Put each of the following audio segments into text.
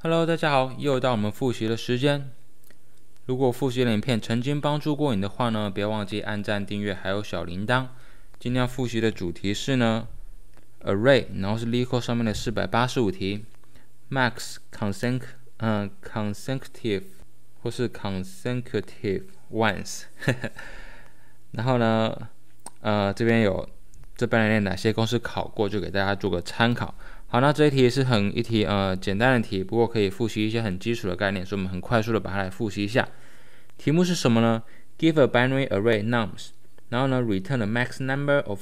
Hello， 大家好，又到我们复习的时间。如果复习的影片曾经帮助过你的话呢，别忘记按赞、订阅还有小铃铛。今天要复习的主题是呢 ，array， 然后是 LeetCode 上面的485题 ，max consecutive 或是 consecutive ones 然后呢，这边有这半年哪些公司考过，就给大家做个参考。好，那这一题是一题简单的题，不过可以复习一些很基础的概念，所以我们很快速的把它来复习一下。题目是什么呢 ？Give a binary array nums， 然后呢 return the max number of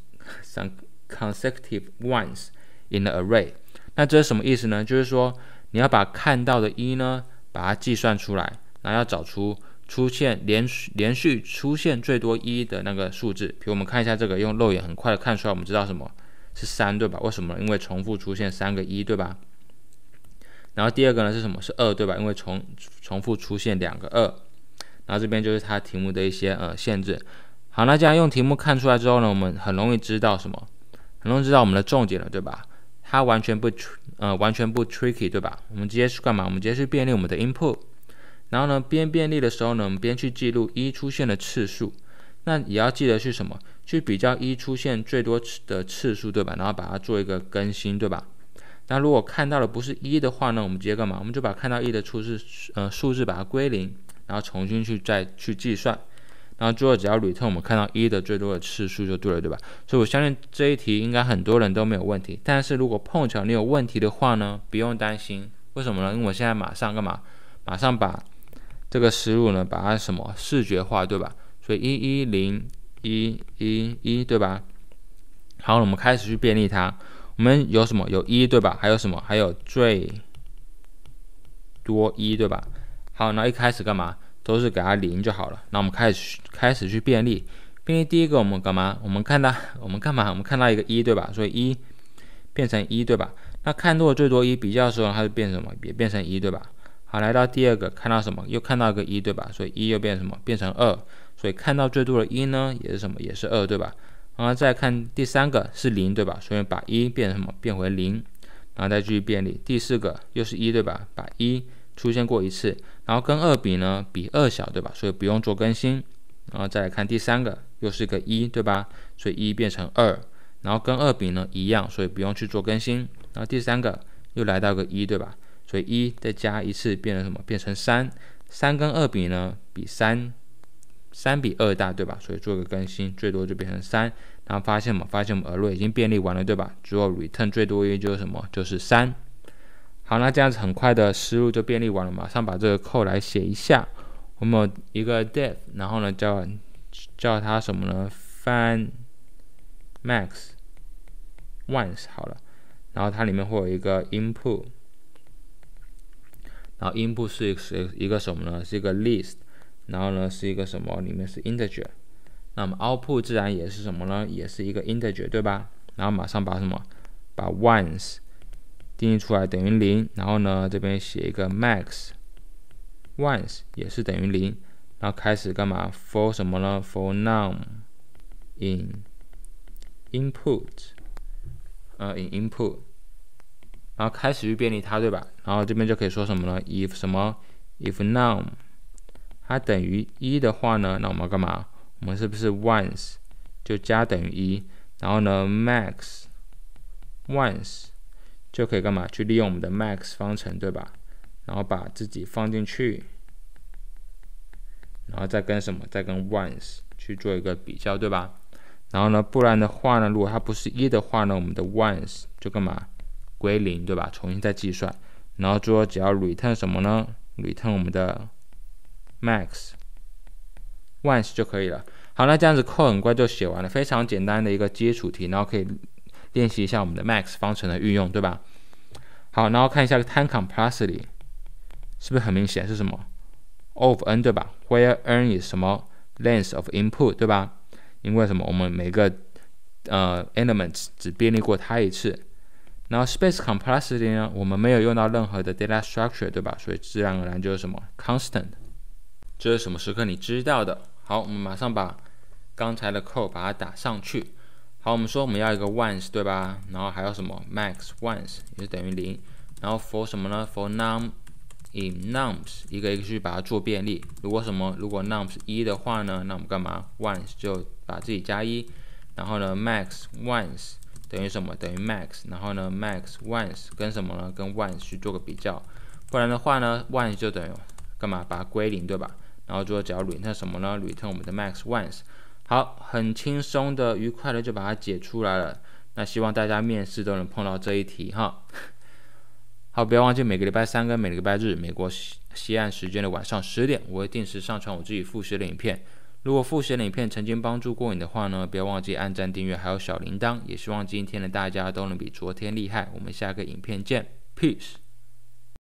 consecutive ones in the array。那这是什么意思呢？就是说你要把看到的一呢，把它计算出来，然后要找出连续出现最多一的那个数字。比如我们看一下这个，用肉眼很快的看出来，我们知道什么？是3，对吧？为什么？因为重复出现3个1，对吧？然后第二个呢是什么？是2，对吧？因为重复出现2个2。然后这边就是它题目的一些限制。好，那这样用题目看出来之后呢，我们很容易知道什么？很容易知道我们的重点了，对吧？它完全不 tricky， 对吧？我们直接去干嘛？我们直接去便利我们的 input。然后呢，边便利的时候呢，我们边去记录一出现的次数。那也要记得是什么？去比较一出现最多的次数，对吧？然后把它做一个更新，对吧？那如果看到的不是1的话呢，我们直接干嘛？我们就把看到1的数字把它归0，然后重新再去计算，然后最后只要 return 我们看到1的最多的次数就对了，对吧？所以我相信这一题应该很多人都没有问题。但是如果碰巧你有问题的话呢，不用担心。为什么呢？因为我现在马上干嘛？马上把这个思路呢，把它视觉化，对吧？所以1101111，对吧？好，我们开始去便利它。我们有什么？有1，对吧？还有什么？还有最多1，对吧？好，那一开始干嘛？都是给它0就好了。那我们开始去便利。便利第一个我们干嘛？我们看到一个1，对吧？所以1变成1，对吧？那看多了最多1比较的时候，它就变什么？也变成1，对吧？好，来到第二个，看到什么？又看到一个1，对吧？所以1又变成什么？变成2。所以看到最多的1呢，也是什么？也是2，对吧？然后再看第三个是0，对吧？所以把1变成什么？变回0。然后再继续便利。第四个又是1，对吧？把1出现过一次，然后跟2比呢，比2小，对吧？所以不用做更新。然后再来看第三个，又是个1，对吧？所以1变成2，然后跟2比呢一样，所以不用去做更新。然后第三个又来到个1，对吧？所以1再加一次变成什么？变成3。3跟2比呢？比3比2大，对吧？所以做个更新，最多就变成3。然后发现我们 array 已经便利完了，对吧？最后 return 最多1就是什么？就是3。好，那这样子很快的思路就便利完了，马上把这个 code 来写一下。我们有一个 def， 然后呢叫它什么呢？ find max ones 好了，然后它里面会有一个 input。然后 input 是一个什么呢？是一个 list， 然后呢是一个什么？里面是 integer。那么 output 自然也是什么呢？也是一个 integer， 对吧？然后马上把什么？把 ones 定义出来等于0，然后呢这边写一个 max ones 也是等于0，然后开始干嘛 ？for 什么呢 ？for num in input， in input。然后开始去便利它，对吧？然后这边就可以说什么呢 ？if 什么 ？if num 它等于1的话呢，那我们要干嘛？我们是不是 ones 就加等于1？然后呢 ，max ones 就可以干嘛？去利用我们的 max 方程，对吧？然后把自己放进去，然后再跟什么？再跟 ones 去做一个比较，对吧？然后呢，不然的话呢，如果它不是1的话呢，我们的 ones 就干嘛？归0，对吧？重新再计算，然后最后只要 return 什么呢 ？return 我们的 max ones 就可以了。好，那这样子 code 很快就写完了，非常简单的一个基础题，然后可以练习一下我们的 max 方程的运用，对吧？好，然后看一下 time complexity 是不是很明显？是什么 ？O of n， 对吧 ？Where n is 什么 length of input， 对吧？因为什么？我们每个elements 只便利过它一次。然后 space complexity 呢，我们没有用到任何的 data structure， 对吧？所以自然而然就是什么 constant。这是什么时刻你知道的？好，我们马上把刚才的 code 把它打上去。好，我们说我们要一个 ones， 对吧？然后还有什么 max ones 也是等于0。 然后 for 什么呢 ？for in nums 一个一个去把它做便利。如果 nums 1的话呢，那我们干嘛 ？once 就把自己加1，然后呢 max once 等于什么？等于 max， 然后呢 max once 跟什么呢？跟 once 去做个比较，不然的话呢 once 就等于干嘛？把它归零，对吧？然后就只要 return 什么呢 ？return 我们的 max once。好，很轻松的、愉快的就把它解出来了。那希望大家面试都能碰到这一题哈。好，不要忘记每个礼拜3跟每个礼拜日，美国西岸时间的晚上10点，我会定时上传我自己复习的影片。如果复习的影片曾经帮助过你的话呢，不要忘记按赞、订阅还有小铃铛。也希望今天的大家都能比昨天厉害。我们下个影片见 ，Peace。